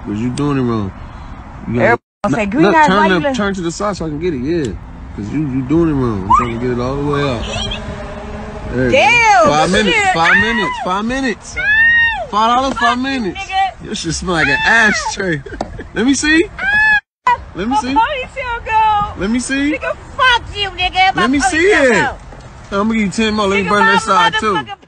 Cause you doing it wrong. Everybody say green eyes. Why you turn to the side so I can get it. Yeah. Cause you doing it wrong. I'm trying to get it all the way out. Damn. 5 minutes. 5 minutes. 5 minutes. $5. 5 minutes. Your shit smell like an ashtray. Let me see. Let me see. Ponytail go. Let me see. Nigga, fuck you, nigga. Let me see it. I'm gonna give you 10 more. Let me burn that side too.